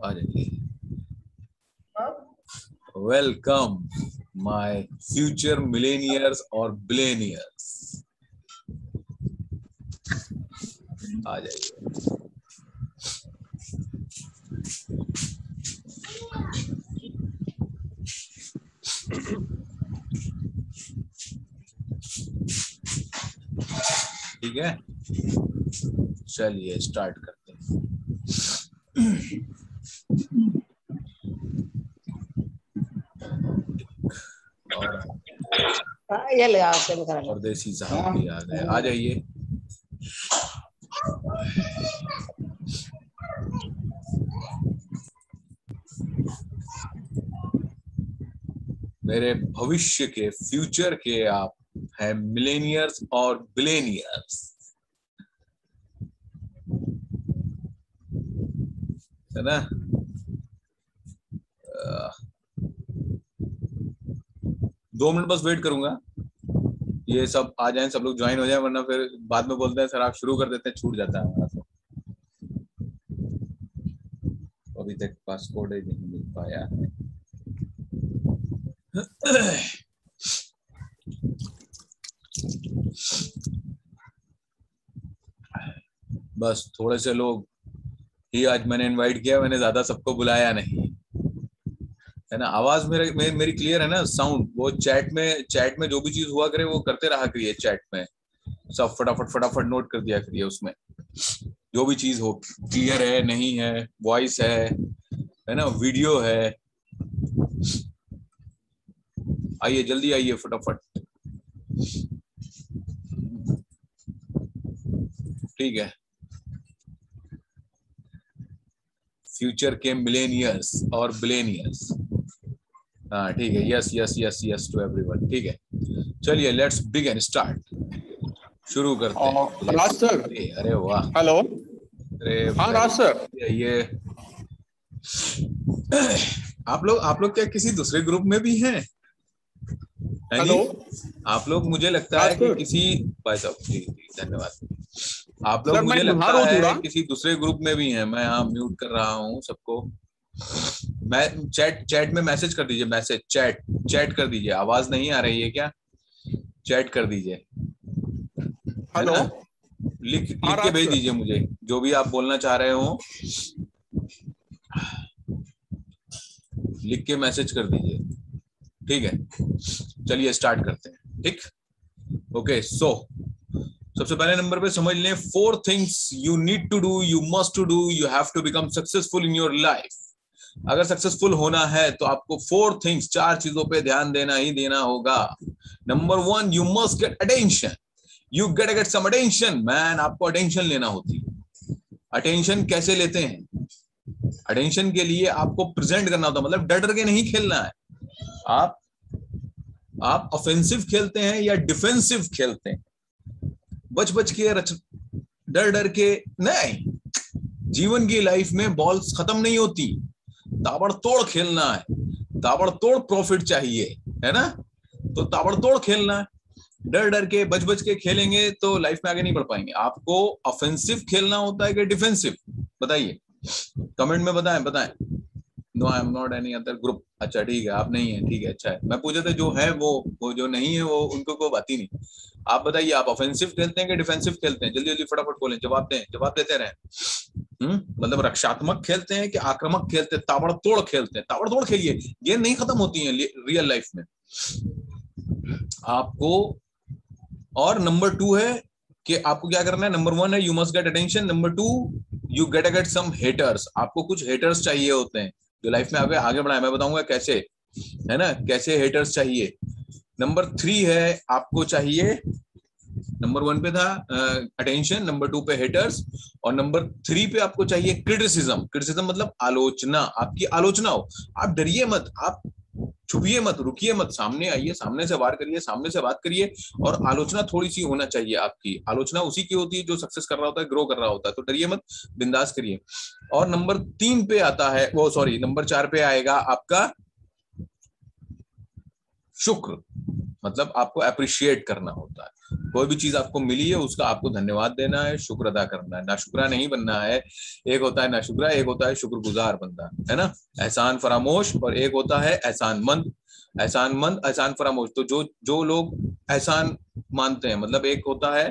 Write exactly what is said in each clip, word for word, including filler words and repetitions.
आ जाइए। Welcome my future millionaires और billionaires, आ जाइए। ठीक है, चलिए स्टार्ट करते हैं। और ये ले आ से करा और देसी साहब भी आ गए, आ जाइए। मेरे भविष्य के, फ्यूचर के आप हैं मिलेनियर्स और बिलेनियर्स, है ना। दो मिनट बस वेट करूंगा, ये सब आ जाएं, सब लोग ज्वाइन हो जाएं, वरना फिर बाद में बोलते हैं सर आप शुरू कर देते हैं, छूट जाता है हमारा। तो अभी तक पासपोर्ट ही नहीं मिल पाया है। बस थोड़े से लोग ही आज मैंने इनवाइट किया, मैंने ज्यादा सबको बुलाया नहीं, है ना। आवाज मेरे मे, मेरी क्लियर है ना, साउंड। वो चैट में चैट में जो भी चीज हुआ करे वो करते रहा करिए, चैट में सब फटाफट फटाफट नोट कर दिया करिए, उसमें जो भी चीज हो, क्लियर है नहीं है, वॉइस है है ना, वीडियो है। आइए जल्दी आइए फटाफट, ठीक है। फ्यूचर के मिलेनियर्स और बिलेनियर्स, हाँ ठीक है। Yes yes yes yes to everyone, ठीक है। चलिए लेट्स बिगिन, स्टार्ट, शुरू करते हैं। राज सर, अरे वाह, हेलो। अरे हाँ राज सर, ये आप लोग आप लोग क्या किसी दूसरे ग्रुप में भी हैं? हेलो। आप लोग, मुझे लगता है कि किसी, भाई साहब जी धन्यवाद, आप लोग मुझे लगता है किसी दूसरे ग्रुप में भी हैं। मैं यहाँ म्यूट कर रहा हूँ सबको। मैं चैट चैट में मैसेज कर दीजिए, मैसेज चैट चैट कर दीजिए। आवाज नहीं आ रही है क्या? चैट कर दीजिए, हेलो। लिख लिख के भेज दीजिए मुझे जो भी आप बोलना चाह रहे हो, लिख के मैसेज कर दीजिए, ठीक है। चलिए स्टार्ट करते हैं, ठीक। ओके, सो सबसे पहले नंबर पे समझ लें, four things you need to do, you must to do, you have to become successful in your life. अगर सक्सेसफुल होना है तो आपको फोर थिंग्स, चार चीजों पे ध्यान देना ही देना होगा। Number one, you must get attention. You get get some attention man, आपको अटेंशन लेना होती है। अटेंशन कैसे लेते हैं? अटेंशन के लिए आपको प्रेजेंट करना होता है, मतलब डर डर के नहीं खेलना है। आप आप ऑफेंसिव खेलते हैं या डिफेंसिव खेलते हैं, बच बच के, डर डर के नहीं। जीवन की लाइफ में बॉल्स खत्म नहीं होती, ताबड़तोड़ खेलना है, ताबड़तोड़ प्रॉफिट चाहिए, है ना। तो ताबड़तोड़ खेलना है, डर डर के बच बच के खेलेंगे तो लाइफ में आगे नहीं बढ़ पाएंगे। आपको ऑफेंसिव खेलना होता है कि डिफेंसिव? बताइए, कमेंट में बताएं बताएं। No I am not any other group. अच्छा ठीक है, आप नहीं है, ठीक है, अच्छा है। मैं पूछा था जो है वो वो जो नहीं है वो उनको कोई बात ही नहीं। आप बताइए, आप ऑफेंसिव खेलते हैं कि डिफेंसिव खेलते हैं? जल्दी जल्दी फटाफट बोलें, जवाब दें, जवाब देते रहें। हम्म मतलब रक्षात्मक खेलते हैं कि आक्रामक खेलते हैं? ताबड़तोड़ खेलते हैं, ताबड़तोड़ खेलिए, गेम नहीं खत्म होती है रियल लाइफ में आपको। और नंबर टू है कि आपको क्या करना है। नंबर वन है you must get attention, number two you get get some haters. आपको कुछ हेटर्स चाहिए होते हैं जो लाइफ में आगे आगे बढ़ाए। मैं बताऊंगा कैसे, है ना, कैसे हेटर्स चाहिए। नंबर थ्री है आपको चाहिए, नंबर वन पे था अटेंशन, नंबर टू पे हेटर्स, और नंबर थ्री पे आपको चाहिए क्रिटिसिज्म। क्रिटिसिज्म मतलब आलोचना, आपकी आलोचना हो। आप डरिए मत, आप छुपिए मत, रुकिए मत, सामने आइए, सामने से वार करिए, सामने से बात करिए। और आलोचना थोड़ी सी होना चाहिए आपकी। आलोचना उसी की होती है जो सक्सेस कर रहा होता है, ग्रो कर रहा होता है। तो डरिए मत, बिंदास करिए। और नंबर तीन पे आता है, वो सॉरी नंबर चार पे आएगा आपका शुक्र। मतलब आपको अप्रिशिएट करना होता है। कोई भी चीज आपको मिली है उसका आपको धन्यवाद देना है, शुक्र अदा करना है, नाशुक्रा नहीं बनना है। एक होता है नाशुक्रा, एक होता है शुक्रगुजार बंदा, है ना, एहसान फरामोश, और एक होता है एहसानमंद। एहसानमंद, एहसान फरामोश, तो जो जो लोग एहसान मानते हैं, मतलब एक होता है,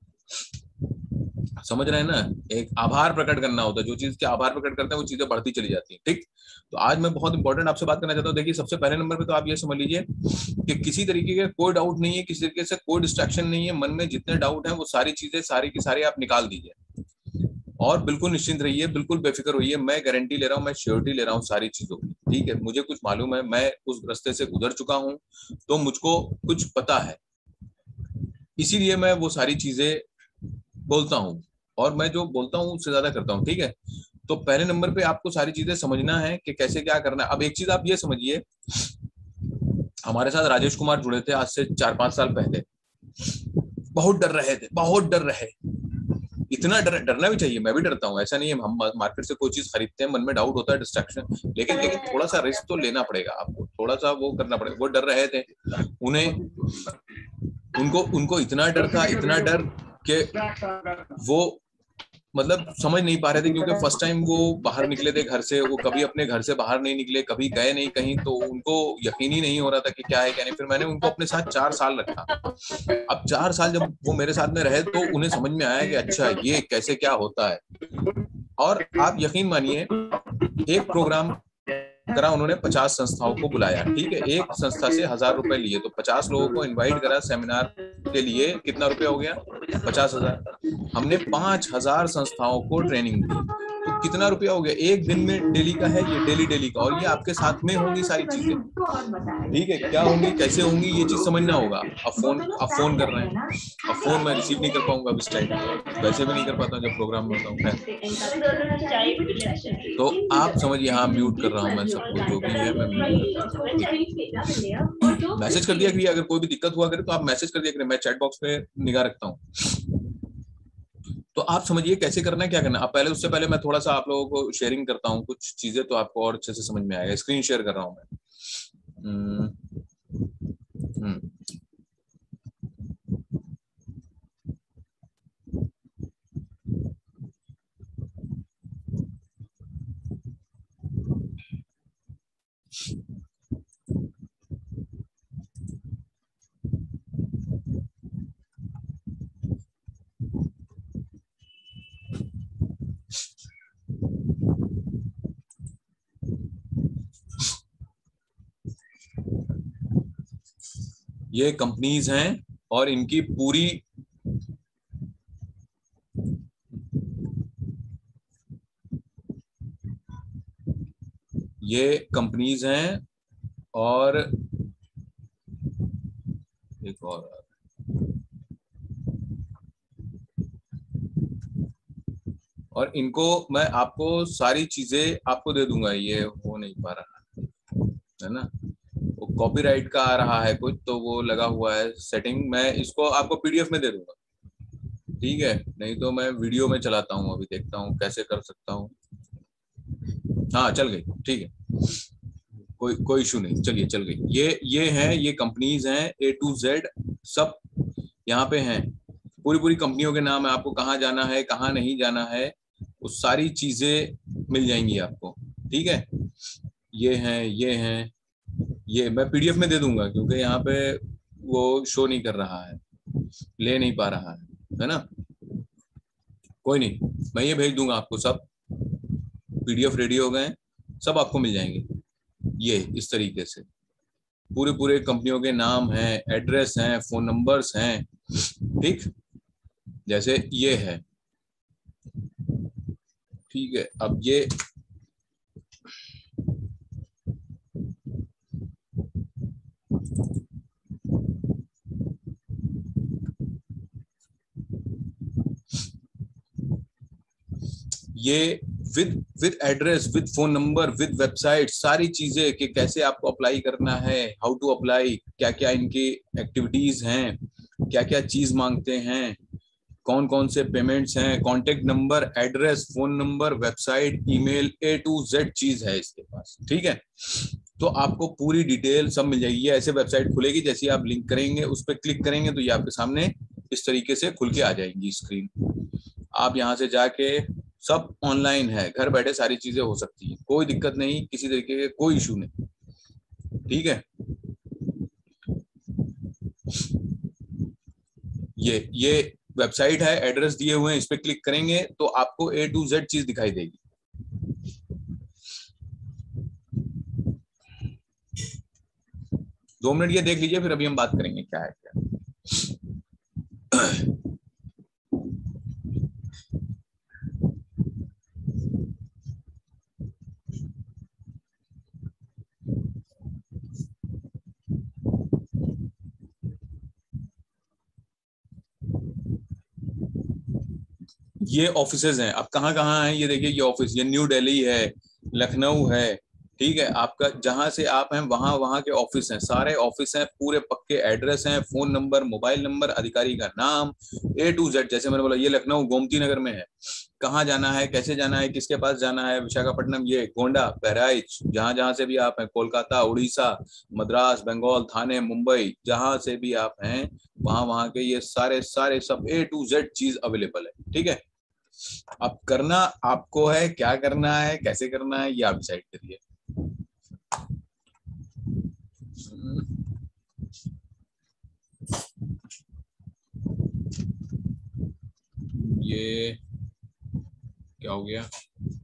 समझ रहे हैं ना, एक आभार प्रकट करना होता है, जो चीज के आभार प्रकट करते हैं वो चीजें बढ़ती चली जाती है। ठीक, तो आज मैं बहुत इंपॉर्टेंट आपसे बात करना चाहता हूँ। देखिए, सबसे पहले नंबर पे तो आप ये समझ लीजिए कि किसी तरीके का कोई डाउट नहीं है, किसी तरीके से कोई डिस्ट्रैक्शन नहीं है। मन में जितने डाउट हैं वो सारी चीजें सारी की सारी आप निकाल दीजिए और बिल्कुल निश्चिंत रहिए, बिल्कुल बेफिक्र होइए। मैं गारंटी ले रहा हूँ, मैं श्योरिटी ले रहा हूँ सारी चीजों की। ठीक है, मुझे कुछ मालूम है, मैं उस रास्ते से गुजर चुका हूँ, तो मुझको कुछ पता है, इसीलिए मैं वो सारी चीजें बोलता हूँ, और मैं जो बोलता हूँ उससे ज्यादा करता हूँ। ठीक है, तो पहले नंबर पे आपको सारी चीजें समझना है कि कैसे क्या करना है। अब एक चीज आप ये समझिए, हमारे साथ राजेश कुमार जुड़े थे आज से चार पांच साल पहले। बहुत डर रहे थे, बहुत डर रहे, इतना डर, डरना भी चाहिए, मैं भी डरता हूँ, ऐसा नहीं है। हम मार्केट से कोई चीज खरीदते हैं, मन में डाउट होता है, डिस्ट्रैक्शन, लेकिन लेकिन थोड़ा सा रिस्क तो लेना पड़ेगा आपको, थोड़ा सा वो करना पड़ेगा। वो डर रहे थे, उन्हें उनको उनको इतना डर था, इतना डर कि वो मतलब समझ नहीं पा रहे थे, क्योंकि फर्स्ट टाइम वो बाहर निकले थे घर से, वो कभी अपने घर से बाहर नहीं निकले, कभी गए नहीं कहीं, तो उनको यकीन ही नहीं हो रहा था कि क्या है क्या नहीं। फिर मैंने उनको अपने साथ चार साल रखा। अब चार साल जब वो मेरे साथ में रहे तो उन्हें समझ में आया कि अच्छा ये कैसे क्या होता है। और आप यकीन मानिए, एक प्रोग्राम करा उन्होंने, पचास संस्थाओं को बुलाया। ठीक है, एक संस्था से हजार रुपए लिए, तो पचास लोगों को इनवाइट करा सेमिनार के लिए। कितना रुपया हो गया? पचास हजार। हमने पांच हजार संस्थाओं को ट्रेनिंग दी, तो कितना रुपया हो गया? एक दिन में डेली का है ये, डेली डेली का, और ये आपके साथ में होंगी सारी चीजें। ठीक है, क्या होंगी, कैसे होंगी, ये चीज समझना होगा। अब फोन अब फोन कर रहे हैं, अब फोन मैं रिसीव नहीं कर पाऊंगा इस टाइम, वैसे भी नहीं कर पाता जब प्रोग्राम में होता हूँ। तो आप समझिए, हाँ म्यूट कर रहा हूँ मैं सबको, जो भी है मैं मैसेज कर दिया करिए। अगर कोई भी दिक्कत हुआ करे तो आप मैसेज कर दिया करिए, मैं चैट बॉक्स पे निगाह रखता हूँ। तो आप समझिए कैसे करना है, क्या करना है। आप पहले, उससे पहले मैं थोड़ा सा आप लोगों को शेयरिंग करता हूँ कुछ चीजें, तो आपको और अच्छे से समझ में आएगा। स्क्रीन शेयर कर रहा हूँ मैं। हम्म ये कंपनीज हैं और इनकी पूरी ये कंपनीज हैं और एक और, और इनको मैं आपको सारी चीजें आपको दे दूंगा। ये हो नहीं पा रहा है ना, वो कॉपीराइट का आ रहा है कुछ, तो वो लगा हुआ है सेटिंग। मैं इसको आपको पीडीएफ में दे दूंगा, ठीक है, नहीं तो मैं वीडियो में चलाता हूँ, अभी देखता हूँ कैसे कर सकता हूँ। हाँ चल गई, ठीक है, कोई कोई इशू नहीं, चलिए चल गई। ये ये है, ये कंपनीज हैं ए टू जेड, सब यहाँ पे हैं। पूरी पूरी कंपनियों के नाम है, आपको कहाँ जाना है कहाँ नहीं जाना है, वो सारी चीजें मिल जाएंगी आपको। ठीक है, ये हैं ये हैं ये मैं पीडीएफ में दे दूंगा, क्योंकि यहाँ पे वो शो नहीं कर रहा है, ले नहीं पा रहा है, है ना। कोई नहीं, मैं ये भेज दूंगा आपको, सब पीडीएफ रेडी हो गए, सब आपको मिल जाएंगे। ये इस तरीके से पूरे पूरे कंपनियों के नाम हैं, एड्रेस हैं, फोन नंबर्स हैं। ठीक, जैसे ये है, ठीक है। अब ये ये with with address, with phone number, with website, सारी चीजें कि कैसे आपको अप्लाई करना है, हाउ टू अप्लाई, क्या क्या इनकी एक्टिविटीज हैं, क्या क्या चीज मांगते हैं, कौन कौन से पेमेंट्स हैं, contact number, address, phone number, website, email, A to Z चीज है इसके पास। ठीक है, तो आपको पूरी डिटेल सब मिल जाएगी। ये ऐसे वेबसाइट खुलेगी, जैसे आप लिंक करेंगे उस पर क्लिक करेंगे तो ये आपके सामने इस तरीके से खुल के आ जाएंगी स्क्रीन। आप यहाँ से जाके, सब ऑनलाइन है, घर बैठे सारी चीजें हो सकती हैं, कोई दिक्कत नहीं, किसी तरीके के कोई इशू नहीं, ठीक है। ये ये वेबसाइट है, एड्रेस दिए हुए हैं, इस पे क्लिक करेंगे तो आपको ए टू जेड चीज दिखाई देगी। दो मिनट ये देख लीजिए, फिर अभी हम बात करेंगे क्या है क्या। ये ऑफिसेज हैं, अब कहाँ कहाँ हैं ये देखिए। ये ऑफिस, ये न्यू दिल्ली है, लखनऊ है, ठीक है। आपका जहां से आप हैं वहां वहां के ऑफिस हैं, सारे ऑफिस हैं, पूरे पक्के एड्रेस हैं, फोन नंबर, मोबाइल नंबर, अधिकारी का नाम, ए टू जेड। जैसे मैंने बोला ये लखनऊ गोमती नगर में है, कहाँ जाना है, कैसे जाना है, किसके पास जाना है। विशाखापट्टनम, ये गोंडा, बहराइच, जहां जहां से भी आप हैं, कोलकाता, उड़ीसा, मद्रास, बंगाल, थाने, मुंबई, जहां से भी आप हैं वहां वहां के ये सारे सारे सब ए टू जेड चीज अवेलेबल है, ठीक है। अब करना आपको है, क्या करना है, कैसे करना है, ये आप डिसाइड करिए। ये क्या हो गया?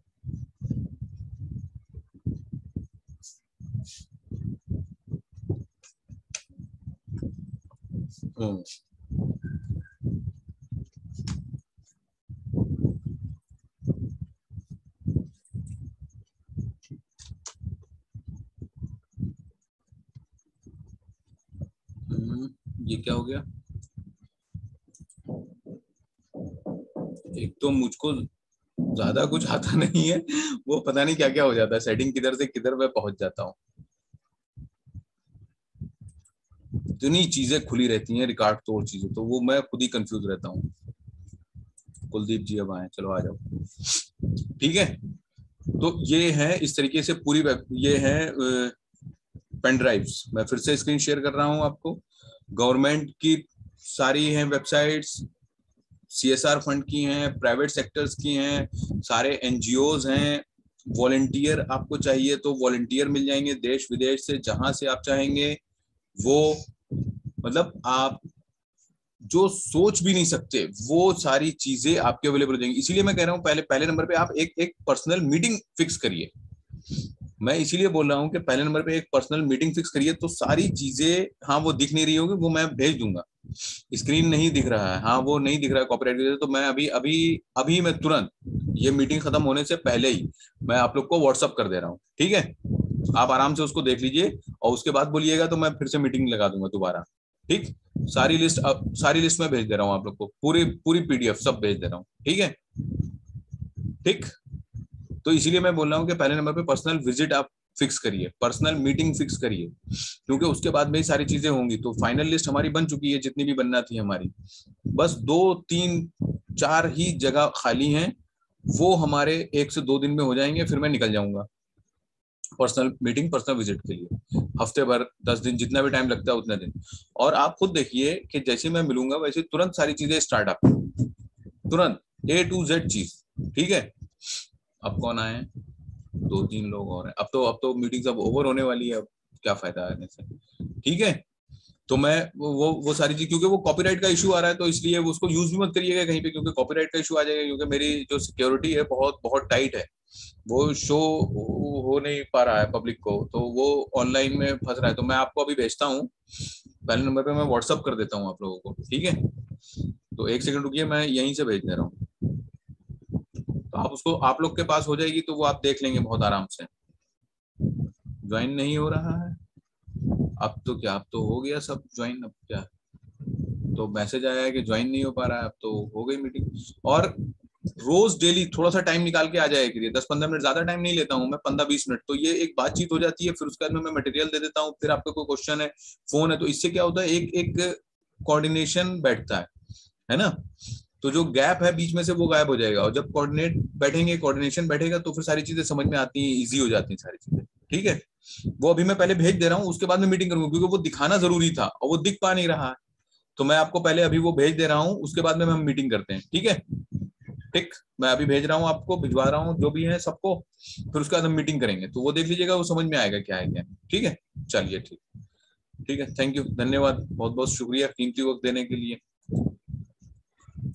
हम्म ये क्या हो गया? एक तो मुझको ज्यादा कुछ आता नहीं है, वो पता नहीं क्या क्या हो जाता है, सेटिंग किधर से किधर मैं पहुंच जाता हूँ। इतनी चीजें खुली रहती हैं, रिकॉर्ड तोड़ चीजें, तो वो मैं खुद ही कंफ्यूज रहता हूँ। कुलदीप जी अब आए, चलो आ जाओ, ठीक है। तो ये है इस तरीके से पूरी वेब, ये है पेन ड्राइव्स। मैं फिर से स्क्रीन शेयर कर रहा हूँ आपको। गवर्नमेंट की सारी हैं वेबसाइट्स, सीएसआर फंड की हैं, प्राइवेट सेक्टर्स की हैं, सारे एनजीओज हैं। वॉलंटियर आपको चाहिए तो वॉलंटियर मिल जाएंगे देश विदेश से, जहां से आप चाहेंगे वो, मतलब आप जो सोच भी नहीं सकते वो सारी चीजें आपके अवेलेबल हो जाएंगी। इसीलिए मैं कह रहा हूं पहले पहले नंबर पे आप एक एक पर्सनल मीटिंग फिक्स करिए। मैं इसीलिए बोल रहा हूं कि पहले नंबर पे एक पर्सनल मीटिंग फिक्स करिए, तो सारी चीजें, हाँ वो दिख नहीं रही होगी, वो मैं भेज दूंगा। स्क्रीन नहीं दिख रहा है, हाँ वो नहीं दिख रहा है कॉपीराइट, तो मैं अभी अभी अभी मैं तुरंत ये मीटिंग खत्म होने से पहले ही मैं आप लोग को व्हाट्सअप कर दे रहा हूँ, ठीक है। आप आराम से उसको देख लीजिए और उसके बाद बोलिएगा तो मैं फिर से मीटिंग लगा दूंगा दोबारा, ठीक। सारी लिस्ट अब सारी लिस्ट में भेज दे रहा हूँ आप लोग को, पूरी पूरी पीडीएफ सब भेज दे रहा हूँ, ठीक है, ठीक। तो इसीलिए मैं बोल रहा हूँ कि पहले नंबर पे पर्सनल विजिट आप फिक्स करिए, पर्सनल मीटिंग फिक्स करिए, क्योंकि उसके बाद में ही सारी चीजें होंगी। तो फाइनल लिस्ट हमारी बन चुकी है, जितनी भी बनना थी हमारी, बस दो तीन चार ही जगह खाली हैं, वो हमारे एक से दो दिन में हो जाएंगे, फिर मैं निकल जाऊंगा पर्सनल मीटिंग, पर्सनल विजिट के लिए। हफ्ते भर, दस दिन, जितना भी टाइम लगता है उतने दिन। और आप खुद देखिए कि जैसे मैं मिलूंगा वैसे तुरंत सारी चीजें स्टार्ट आप, तुरंत ए टू जेड चीज, ठीक है। अब कौन आए? दो तीन लोग और हैं। अब तो अब तो मीटिंग सब ओवर होने वाली है, अब क्या फायदा आने से, ठीक है। तो मैं वो वो, वो सारी चीज, क्योंकि वो कॉपीराइट का इशू आ रहा है, तो इसलिए वो उसको यूज भी मत करिएगा कहीं पे, क्योंकि कॉपीराइट का इशू आ जाएगा। क्योंकि मेरी जो सिक्योरिटी है बहुत बहुत टाइट है, वो शो हो नहीं पा रहा है पब्लिक को, तो वो ऑनलाइन में फंस रहा है। तो मैं आपको अभी भेजता हूँ, पहले नंबर पे मैं व्हाट्सअप कर देता हूँ आप लोगों को, ठीक है। तो एक सेकंड रुकिए, मैं यहीं से भेज दे रहा हूँ, तो आप उसको, आप लोग के पास हो जाएगी तो वो आप देख लेंगे बहुत आराम से। ज्वाइन नहीं हो रहा है अब तो, क्या अब तो हो गया सब ज्वाइन, अब क्या, तो मैसेज आया है कि ज्वाइन नहीं हो पा रहा है, अब तो हो गई मीटिंग। और रोज डेली थोड़ा सा टाइम निकाल के आ जाए करिए, दस पंद्रह मिनट, ज्यादा टाइम नहीं लेता हूँ मैं, पंद्रह बीस मिनट, तो ये एक बातचीत हो जाती है। फिर उसके बाद में मैं मटेरियल दे देता हूँ, फिर आपका कोई क्वेश्चन है, फोन है, तो इससे क्या होता है, एक एक कोऑर्डिनेशन बैठता है है ना। तो जो गैप है बीच में से वो गायब हो जाएगा, और जब कोऑर्डिनेट बैठेंगे, कोऑर्डिनेशन बैठेगा, तो फिर सारी चीजें समझ में आती हैं, ईजी हो जाती हैं सारी चीजें, ठीक है, वो अभी मैं पहले भेज दे रहा हूँ, उसके बाद में मीटिंग करूंगा, क्योंकि वो दिखाना जरूरी था और वो दिख पा नहीं रहा है। तो मैं आपको पहले अभी वो भेज दे रहा हूँ, उसके बाद में हम मीटिंग करते हैं। ठीक है, ठीक, मैं अभी भेज रहा हूँ आपको, भिजवा रहा हूँ जो भी है सबको, फिर उसके बाद हम मीटिंग करेंगे, तो वो देख लीजिएगा, वो समझ में आएगा क्या है क्या। ठीक है, चलिए ठीक, ठीक है, थैंक यू, धन्यवाद, बहुत बहुत शुक्रिया कीमती वक्त देने के लिए।